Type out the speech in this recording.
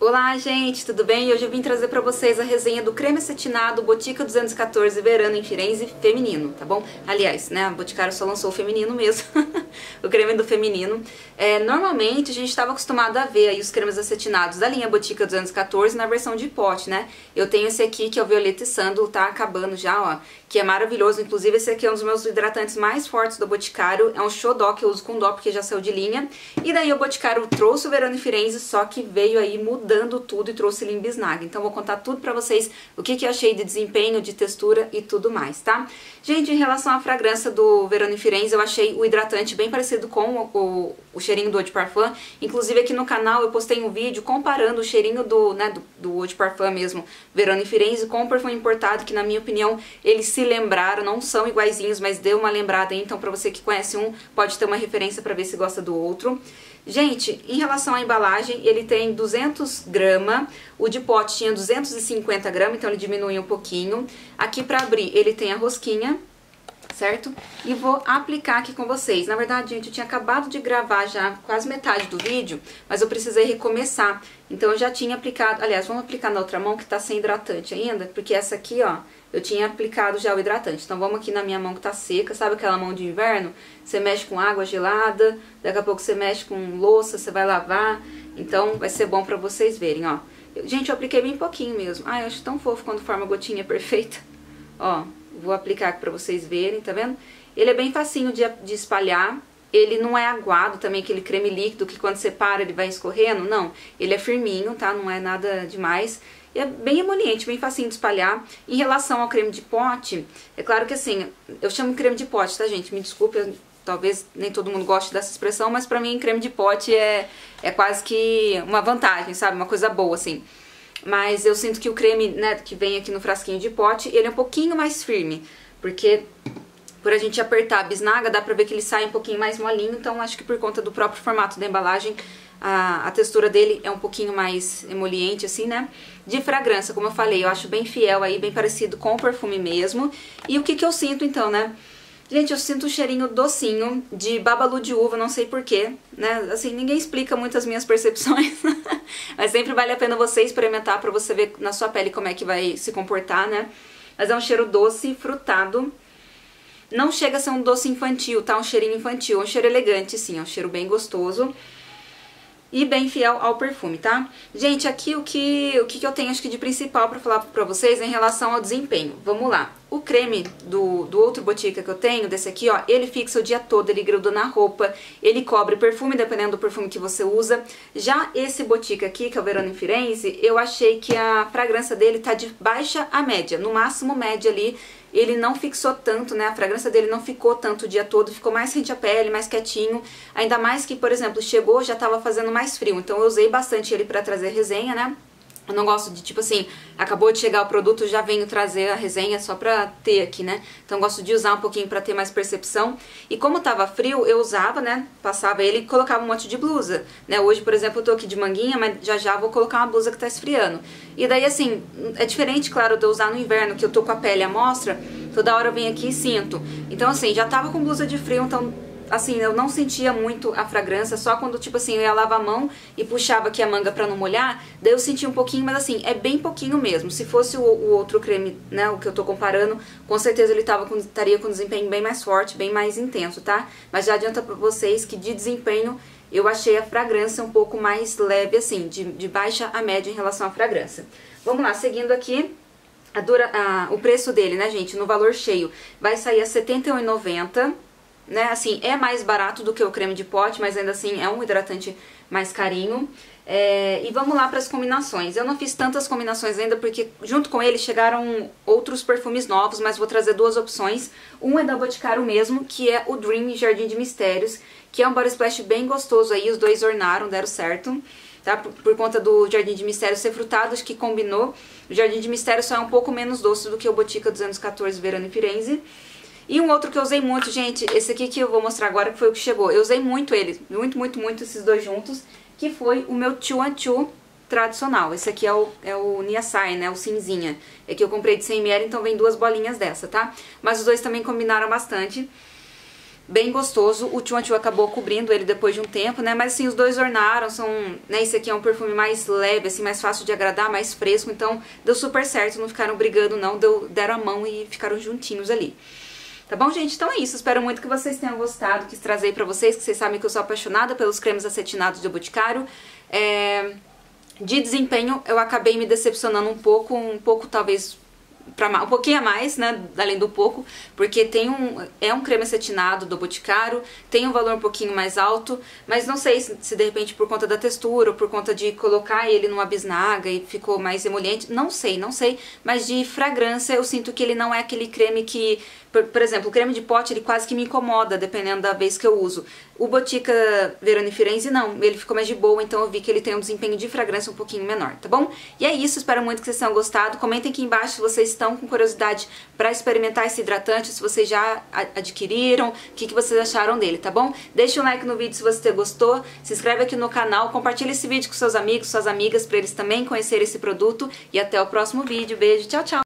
Olá gente, tudo bem? Hoje eu vim trazer pra vocês a resenha do creme acetinado Botica 214 Verano em Firenze feminino, tá bom? Aliás, né, a Boticário só lançou o feminino mesmo, o creme do feminino. Normalmente a gente estava acostumado a ver aí os cremes acetinados da linha Botica 214 na versão de pote, né? Eu tenho esse aqui que é o Violeta e Sândalo, tá acabando já, ó, que é maravilhoso. Inclusive esse aqui é um dos meus hidratantes mais fortes do Boticário, é um Xodó que eu uso com dó porque já saiu de linha. E daí o Boticário trouxe o Verano em Firenze, só que veio aí mudando tudo e trouxe ele em bisnaga. Então vou contar tudo pra vocês, o que eu achei de desempenho, de textura e tudo mais, tá? Gente, em relação à fragrância do Verano em Firenze, eu achei o hidratante bem parecido com o cheirinho do Eau de Parfum. Inclusive aqui no canal eu postei um vídeo comparando o cheirinho do Eau de Parfum mesmo, Verano em Firenze, com o perfume importado, que na minha opinião eles se lembraram, não são iguaizinhos, mas deu uma lembrada aí. Então pra você que conhece um, pode ter uma referência pra ver se gosta do outro. Gente, em relação à embalagem, ele tem 200 gramas, o de pote tinha 250 gramas, então ele diminui um pouquinho. Aqui pra abrir ele tem a rosquinha, certo? E vou aplicar aqui com vocês. Na verdade, gente, eu tinha acabado de gravar já quase metade do vídeo, mas eu precisei recomeçar. Então eu já tinha aplicado, aliás, vamos aplicar na outra mão que tá sem hidratante ainda, porque essa aqui, ó, eu tinha aplicado já o hidratante. Então vamos aqui na minha mão que tá seca, sabe aquela mão de inverno? Você mexe com água gelada, daqui a pouco você mexe com louça, você vai lavar. Então vai ser bom pra vocês verem, ó. Gente, eu apliquei bem pouquinho mesmo. Ai, eu acho tão fofo quando forma a gotinha perfeita. Ó, vou aplicar aqui pra vocês verem, tá vendo? Ele é bem facinho de espalhar. Ele não é aguado também, aquele creme líquido que quando você para ele vai escorrendo, não. Ele é firminho, tá? Não é nada demais. E é bem emoliente, bem facinho de espalhar. Em relação ao creme de pote, é claro que assim, eu chamo creme de pote, tá, gente? Me desculpe, talvez nem todo mundo goste dessa expressão, mas pra mim creme de pote é quase que uma vantagem, sabe? Uma coisa boa, assim. Mas eu sinto que o creme, né, que vem aqui no frasquinho de pote, ele é um pouquinho mais firme, porque por a gente apertar a bisnaga, dá pra ver que ele sai um pouquinho mais molinho, então acho que por conta do próprio formato da embalagem, a textura dele é um pouquinho mais emoliente, assim, né? De fragrância, como eu falei, eu acho bem fiel aí, bem parecido com o perfume mesmo. E o que eu sinto, então, né? Gente, eu sinto um cheirinho docinho de babalu de uva, não sei porquê, né? Assim, ninguém explica muito as minhas percepções, mas sempre vale a pena você experimentar pra você ver na sua pele como é que vai se comportar, né? Mas é um cheiro doce, frutado. Não chega a ser um doce infantil, tá? Um cheirinho infantil, é um cheiro elegante, sim, é um cheiro bem gostoso. E bem fiel ao perfume, tá? Gente, aqui o que eu tenho, acho que de principal pra falar pra vocês é em relação ao desempenho. Vamos lá. O creme do outro Botica que eu tenho, desse aqui, ó, ele fixa o dia todo, ele gruda na roupa, ele cobre perfume, dependendo do perfume que você usa. Já esse Botica aqui, que é o Verano em Firenze, eu achei que a fragrância dele tá de baixa a média, no máximo média ali. Ele não fixou tanto, né, a fragrância dele não ficou tanto o dia todo, ficou mais rente à pele, mais quietinho. Ainda mais que, por exemplo, chegou, já tava fazendo mais frio, então eu usei bastante ele pra trazer resenha, né. Eu não gosto de, tipo assim, acabou de chegar o produto, já venho trazer a resenha só pra ter aqui, né? Então eu gosto de usar um pouquinho pra ter mais percepção. E como tava frio, eu usava, né? Passava ele e colocava um monte de blusa, né? Hoje, por exemplo, eu tô aqui de manguinha, mas já vou colocar uma blusa que tá esfriando. E daí, assim, é diferente, claro, de eu usar no inverno, que eu tô com a pele à mostra, toda hora eu venho aqui e sinto. Então, assim, já tava com blusa de frio, então assim, eu não sentia muito a fragrância, só quando, tipo assim, eu ia lavar a mão e puxava aqui a manga pra não molhar, daí eu sentia um pouquinho, mas assim, é bem pouquinho mesmo. Se fosse o outro creme, né, o que eu tô comparando, com certeza ele estaria com desempenho bem mais forte, bem mais intenso, tá? Mas já adianta pra vocês que de desempenho eu achei a fragrância um pouco mais leve, assim, de baixa a média em relação à fragrância. Vamos lá, seguindo aqui, o preço dele, né, gente, no valor cheio, vai sair a R$ 71,90. Né, assim, é mais barato do que o creme de pote, mas ainda assim é um hidratante mais carinho. E vamos lá para as combinações. Eu não fiz tantas combinações ainda porque junto com ele chegaram outros perfumes novos, mas vou trazer duas opções. Um é da Boticário mesmo, que é o Dream Jardim de Mistérios, que é um body splash bem gostoso aí, os dois ornaram, deram certo. Tá? Por conta do Jardim de Mistérios ser frutado, acho que combinou. O Jardim de Mistérios só é um pouco menos doce do que o Botica 214 Verano em Firenze. E um outro que eu usei muito, gente, esse aqui que eu vou mostrar agora, que foi o que chegou. Eu usei muito ele, muito esses dois juntos, que foi o meu 212 tradicional. Esse aqui é o Niasai, né, o cinzinha. É que eu comprei de 100 ml, então vem duas bolinhas dessa, tá? Mas os dois também combinaram bastante. bem gostoso. O Chua Chua acabou cobrindo ele depois de um tempo, né? Mas assim, os dois ornaram, são, né? Esse aqui é um perfume mais leve, assim, mais fácil de agradar, mais fresco, então deu super certo, não ficaram brigando não, deram a mão e ficaram juntinhos ali. Tá bom, gente? Então é isso. Espero muito que vocês tenham gostado. Quis trazer pra vocês, que vocês sabem que eu sou apaixonada pelos cremes acetinados de Boticário. De desempenho, eu acabei me decepcionando um pouco talvez um pouquinho a mais, né, além do pouco, porque é um creme acetinado do Boticário, tem um valor um pouquinho mais alto, mas não sei se de repente por conta da textura ou por conta de colocar ele numa bisnaga e ficou mais emoliente, não sei, mas de fragrância eu sinto que ele não é aquele creme que, por exemplo, o creme de pote ele quase que me incomoda dependendo da vez que eu uso. O Botica Verano em Firenze não, ele ficou mais de boa, então eu vi que ele tem um desempenho de fragrância um pouquinho menor, tá bom? E é isso, espero muito que vocês tenham gostado. Comentem aqui embaixo se vocês estão com curiosidade para experimentar esse hidratante, se vocês já adquiriram, o que vocês acharam dele, tá bom? Deixa um like no vídeo se você gostou, se inscreve aqui no canal, compartilha esse vídeo com seus amigos, suas amigas, para eles também conhecerem esse produto. E até o próximo vídeo. Beijo, tchau, tchau!